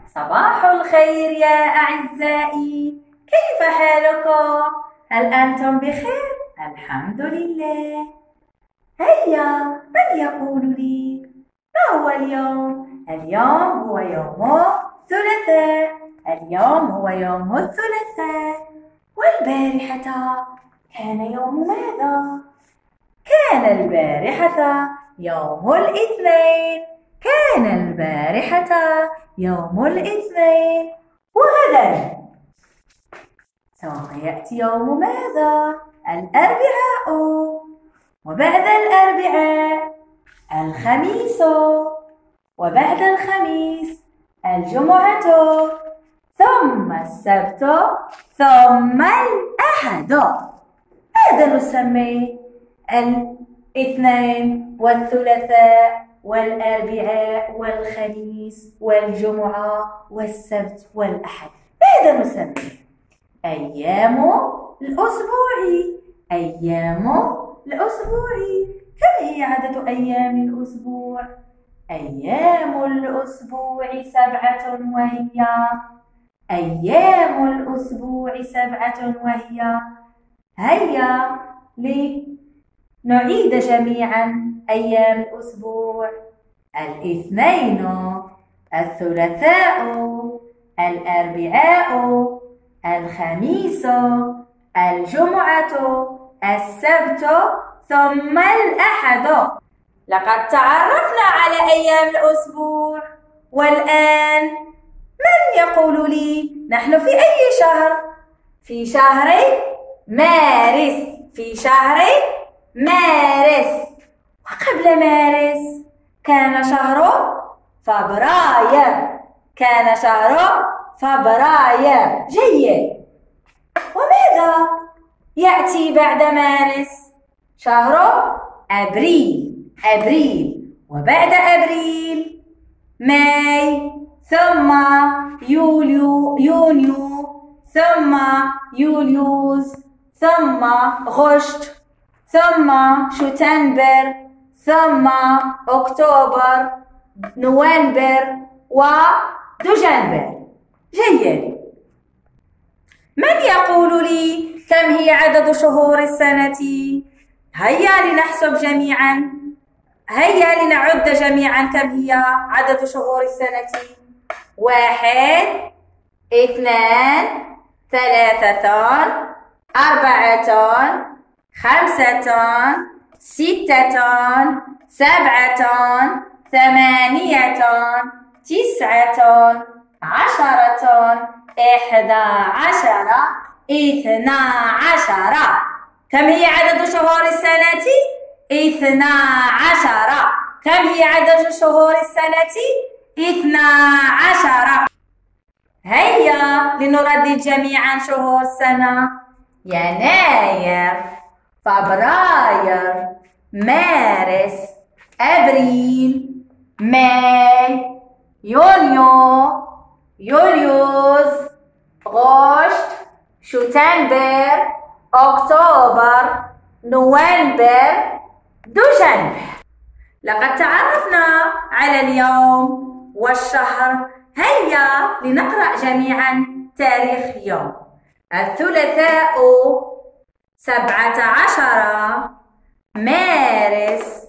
صباح الخير يا أعزائي، كيف حالكم؟ هل أنتم بخير؟ الحمد لله. هيا، من يقول لي ما هو اليوم؟ اليوم هو يوم الثلاثاء. اليوم هو يوم الثلاثاء. والبارحة كان يوم ماذا؟ كان البارحة يوم الاثنين. كان البارحة يوم الاثنين. وغدا سوف يأتي يوم ماذا؟ الأربعاء. وبعد الأربعاء الخميس. وبعد الخميس الجمعة. ثم السبت. ثم الأحد. ماذا نسمي الاثنين والثلاثاء والأربعاء والخميس والجمعة والسبت والأحد؟ ماذا نسمي؟ أيام الأسبوع. أيام الأسبوع. كم هي عدد أيام الأسبوع؟ أيام الأسبوع 7 وهي أيام الأسبوع 7 وهي. هيا لنعيد جميعا أيام الأسبوع: الاثنين، الثلاثاء، الأربعاء، الخميس، الجمعة، السبت، ثم الأحد. لقد تعرفنا على أيام الأسبوع، والآن من يقول لي نحن في أي شهر؟ في شهر مارس. في شهر مارس. وقبل مارس كان شهر فبراير. كان شهر فبراير. جيد. وماذا يأتي بعد مارس؟ شهر أبريل. أبريل. وبعد أبريل ماي، ثم يونيو، ثم يوليوز، ثم غشت، ثم شتنبر، ثم أكتوبر، نوفمبر، ودجنبر. جيد. من يقول لي كم هي عدد شهور السنة؟ هيا لنحسب جميعا. هيا لنعد جميعا كم هي عدد شهور السنة. 1، 2، 3، 4، 5، 6، 7، 8، 9، 10، 11، 12. كم هي عدد شهور السنة؟ 12. كم هي عدد شهور السنة؟ 12. هيا لنردد جميعا شهور السنة: يناير، فبراير، مارس، أبريل، ماي، يونيو، يوليوز، غشت، شتنبر، أكتوبر، نوفمبر، دجنبر. لقد تعرفنا على اليوم والشهر. هيا لنقرأ جميعا تاريخ يوم الثلاثاء 17 مارس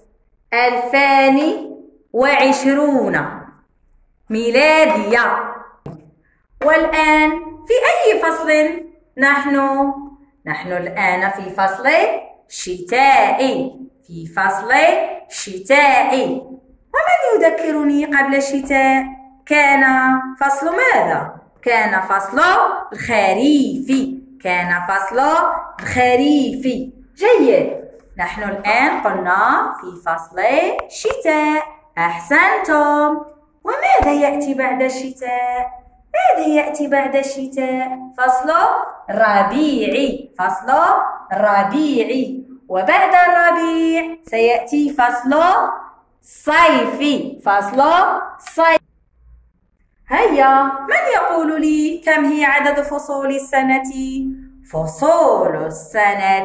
2020 ميلادية. والآن في أي فصل نحن؟ نحن الآن في فصل شتائي. في فصل شتائي. ومن يذكرني قبل الشتاء؟ كان فصل ماذا؟ كان فصل الخريف. كان فصل الخريف. جيد. نحن الآن قلنا في فصل الشتاء. أحسنتم. وماذا يأتي بعد الشتاء؟ ماذا يأتي بعد الشتاء؟ فصل ربيعي. فصل ربيعي. وبعد الربيع سيأتي فصل صيفي. فصل صيف. هيا، من يقول لي كم هي عدد فصول السنة؟ فصول السنة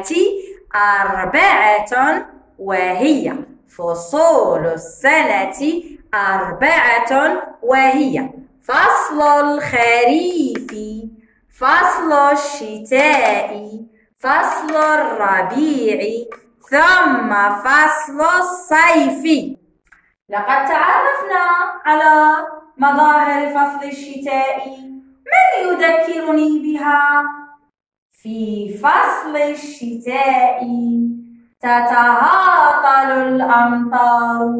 4 وهي. فصول السنة 4 وهي فصل الخريف، فصل الشتاء، فصل الربيع، ثم فصل الصيف. لقد تعرفنا على مظاهر فصل الشتاء. من يذكرني بها؟ في فصل الشتاء تتهاطل الأمطار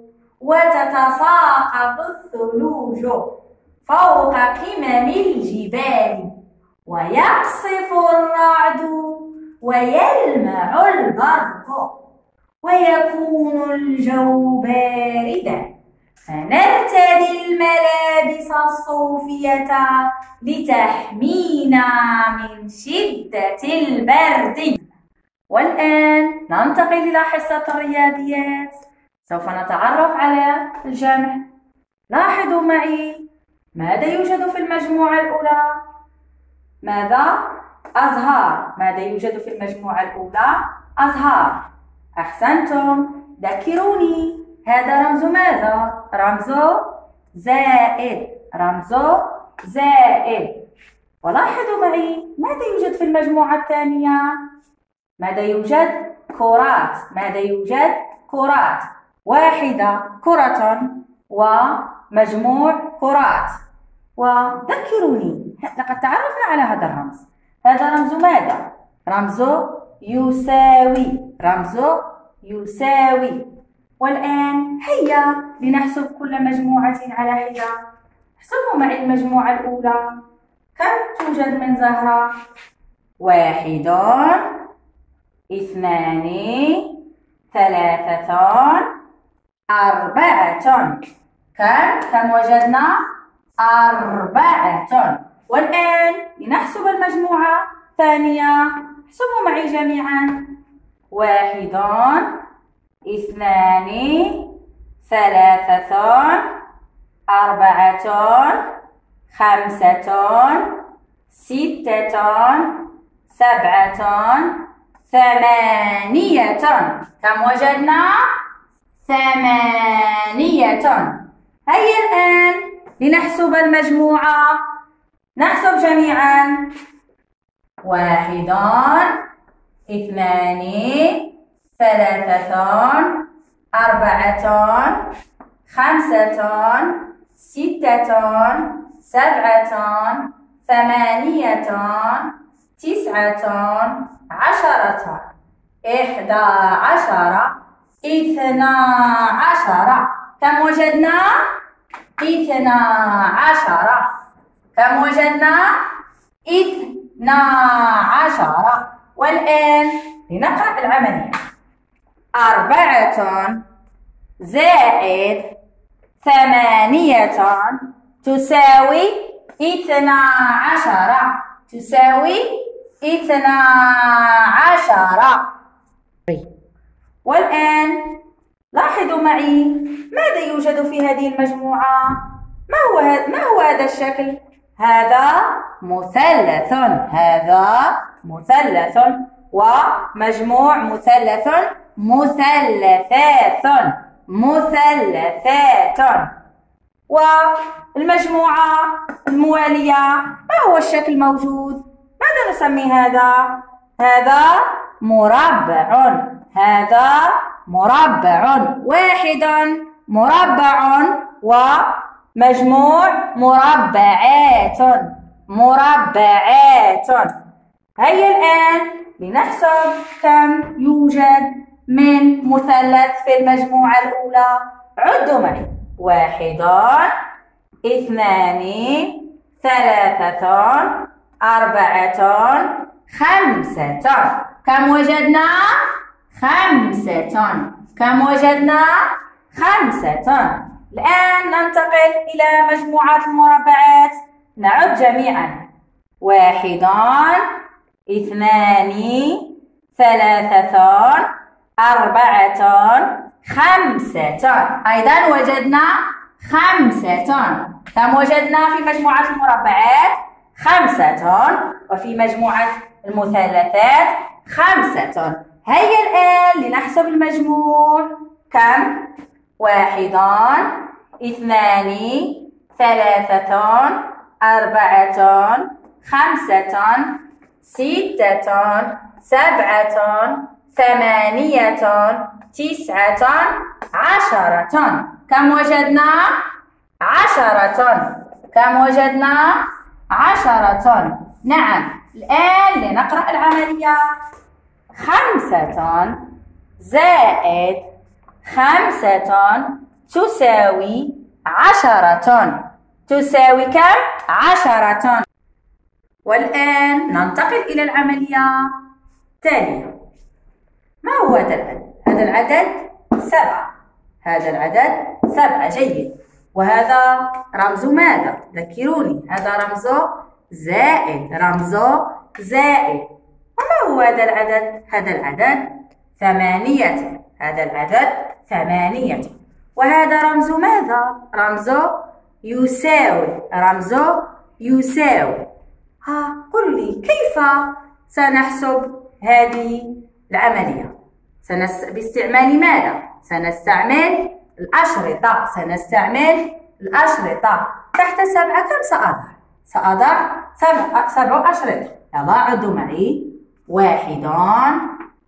وتتساقط الثلوج فوق قمم الجبال، ويقصف الرعد ويلمع البرق، ويكون الجو باردا، فنرتدي الملابس الصوفية لتحمينا من شدة البرد. والآن ننتقل إلى حصة الرياضيات. سوف نتعرف على الجمع. لاحظوا معي ماذا يوجد في المجموعة الأولى؟ ماذا؟ أزهار. ماذا يوجد في المجموعة الأولى؟ أزهار. أحسنتم. ذكروني، هذا رمز ماذا؟ رمز زائد. رمز زائد. ولاحظوا معي ماذا يوجد في المجموعة الثانية؟ ماذا يوجد؟ كرات. ماذا يوجد؟ كرات. واحدة كرة ومجموع كرات. وذكروني، لقد تعرفنا على هذا الرمز. هذا رمز ماذا؟ رمز يساوي. رمز يساوي. والآن هيا لنحسب كل مجموعة على حدة. احسبوا معي المجموعة الأولى. كم توجد من زهرة؟ 1 2 3 4. كم وجدنا؟ 4. والآن لنحسب المجموعة الثانية. احسبوا معي جميعا. 1 2 3 4 5 6 7 8. كم وجدنا؟ 8. هيا الآن لنحسب المجموعة. نحسب جميعا. 1 2 3 4 5 6 7 8 9 10 11 12. كم وجدنا؟ 12. كم وجدنا؟ 12. والآن لنقرأ العملية. 4 زائد 8 تساوي 12. تساوي 12. والآن لاحظوا معي ماذا يوجد في هذه المجموعة؟ ما هو هذا الشكل؟ هذا مثلث. هذا مثلث. ومجموع مثلث. مثلثات. مثلثات. والمجموعة الموالية ما هو الشكل الموجود؟ ماذا نسمي هذا؟ هذا مربع. هذا مربع. 1 مربع ومجموع مربعات. مربعات. هيا الآن لنحسب كم يوجد من مثلث في المجموعة الأولى. عدوا معي. 1 2 3 4 5. كم وجدنا؟ 5. كم وجدنا؟ 5. الآن ننتقل إلى مجموعة المربعات. نعد جميعا. 1 2 3 4 5. أيضا وجدنا 5. كم وجدنا في مجموعة المربعات؟ 5. وفي مجموعة المثلثات 5. هيا الآن لنحسب المجموع. كم؟ 1 2 ثلاثة، أربعة، خمسة، ستة، سبعة، ثمانية، تسعة، عشرة. كم وجدنا؟ 10. كم وجدنا؟ 10. نعم. الآن لنقرأ العملية. 5 زائد 5 تساوي 10. تساوي كم؟ 10. والآن ننتقل إلى العملية التالية. ما هو هذا العدد؟ هذا العدد 7. هذا العدد 7. جيد. وهذا رمز ماذا؟ ذكروني. هذا رمزه زائد. رمزه زائد. وما هو هذا العدد؟ هذا العدد 8. هذا العدد 8. وهذا رمز ماذا؟ رمزه يساوي. رمزه يساوي. قل لي كيف سنحسب هذه العملية؟ باستعمال ماذا؟ سنستعمل الأشرطة. سنستعمل الأشرطة. تحت 7 كم سأضع؟ سأضع 7 أشرطة. يلا عدوا معي. 1،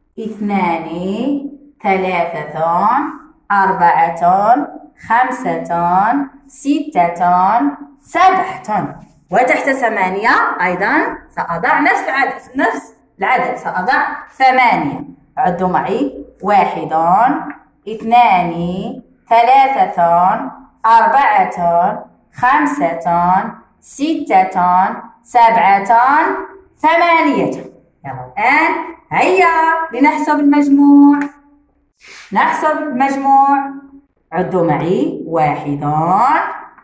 2، 3، 4، 5، 6، 7. وتحت 8 أيضا سأضع نفس العدد. سأضع 8. عدوا معي. 1، 2، 3، 4، 5، 6، 7، 8. يلا الآن هيا لنحسب المجموع. نحسب المجموع. عدوا معي. 1،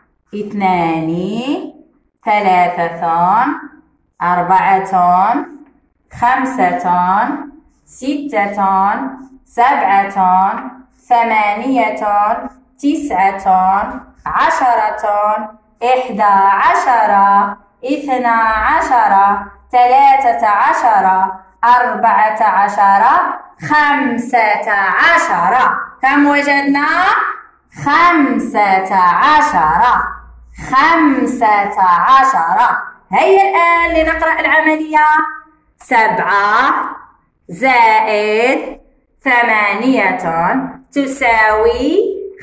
2، 3، 4، 5، 6، 7، 8، 9، 10، 11، 12، 13، 14، 15. كم وجدنا؟ 15. 15. هيا الآن لنقرأ العملية. 7 زائد 8 تساوي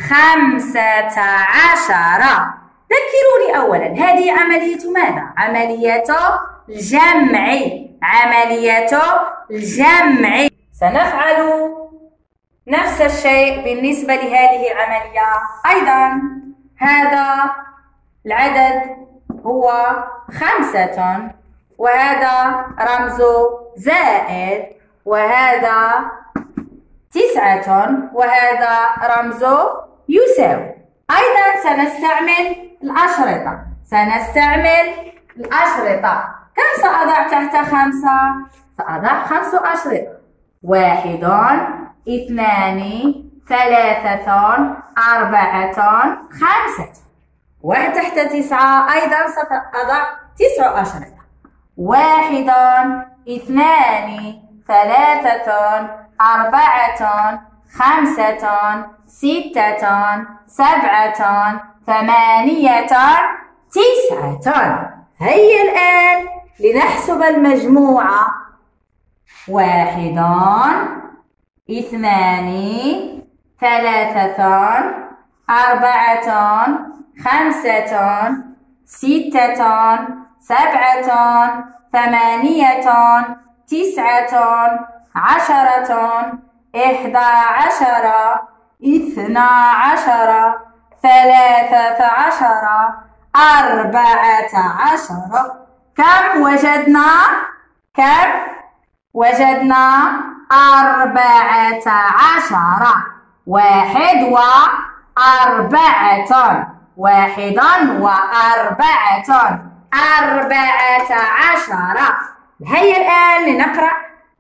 15. ذكروني أولا، هذه عملية ماذا؟ عملية الجمع. عملية الجمع. سنفعل نفس الشيء بالنسبة لهذه العملية أيضا. هذا العدد هو 5 وهذا رمزه زائد وهذا 9 وهذا رمزه يساوي. أيضا سنستعمل الأشرطة. سنستعمل الأشرطة. كم سأضع تحت 5؟ سأضع 5 أشرطة. 1، 2، 3، 4، 5. وتحت 9 أيضا سأضع 9 أشرطة. 1، 2، 3، 4، 5، 6، 7، 8، 9. هيا الآن لنحسب المجموعة. 1، 2، 3، 4، 5، 6، 7، 8، 9، 10، 11، 12، 13، 14. كم وجدنا؟ كم وجدنا؟ 14. 1 و4. 1 و4. 14. هيا الآن لنقرأ